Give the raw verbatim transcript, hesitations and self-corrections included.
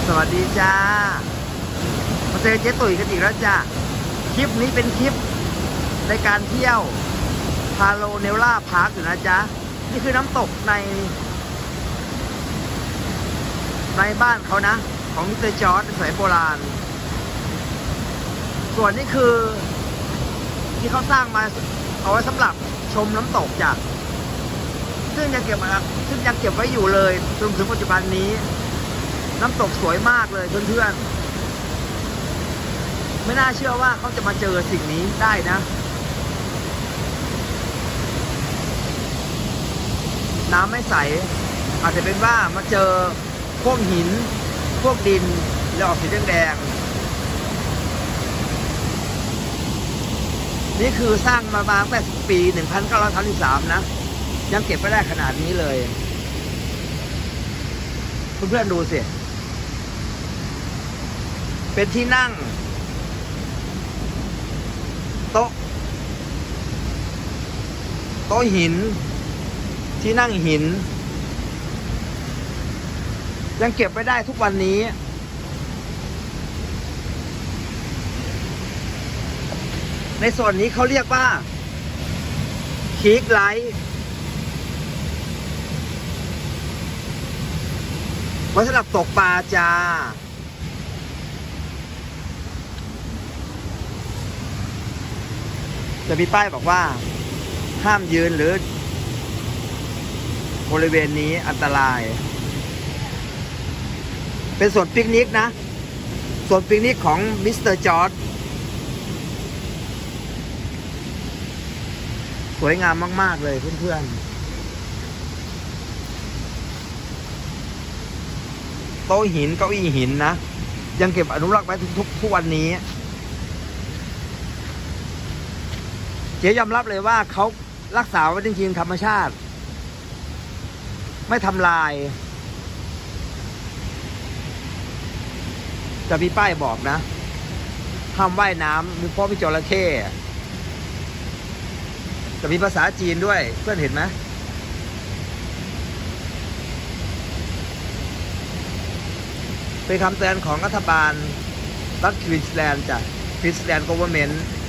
สวัสดีจ้ามาเจอเจ๊ตุ๋ยกันอีกแล้วจ้าคลิปนี้เป็นคลิปในการเที่ยวพาโลเนล่าพาร์คอยู่นะจ๊ะนี่คือน้ำตกในในบ้านเขานะของมิสเตอร์จอร์จในสมัยโบราณส่วนนี้คือที่เขาสร้างมาเอาไว้สำหรับชมน้ำตกจ้ะซึ่งยังเก็บซึ่งยังเก็บไว้อยู่เลยจนถึงปัจจุบันนี้น้ำตกสวยมากเลยเพื่อนๆไม่น่าเชื่อว่าเขาจะมาเจอสิ่งนี้ได้นะน้ำไม่ใสอาจจะเป็นว่ามาเจอพวกหินพวกดินแล้วออกสีแดงๆนี่คือสร้างมาตั้งแต่ปีหนึ่งพันเก้าร้อยสามสิบสามนะยังเก็บไม่ได้ขนาดนี้เลยเพื่อนๆดูสิเป็นที่นั่งโต๊ะโต๊ะหินที่นั่งหินยังเก็บไว้ได้ทุกวันนี้ในส่วนนี้เขาเรียกว่าคีกไลท์ไว้สำหรับตกปลาจ้าจะมีป้ายบอกว่าห้ามยืนหรือบริเวณนี้อันตรายเป็นส่วนปิกนิกนะส่วนปิกนิกของมิสเตอร์จอร์จสวยงามมากๆเลยเพื่อนๆโต๊ะหินเก้าอี้หินนะยังเก็บอนุรักษ์ไว้ทุกทุกวันนี้เจ๊ยอมรับเลยว่าเขารักษาไว้จริงๆธรรมชาติไม่ทำลายจะมีป้ายบอกนะห้ามว่ายน้ำมีเพราะมีจระเข้จะมีภาษาจีนด้วยเพื่อนเห็นไหมเป็นคำเตือนของรัฐบาลรัฐควีนสแลนด์จากควีนสแลนด์ government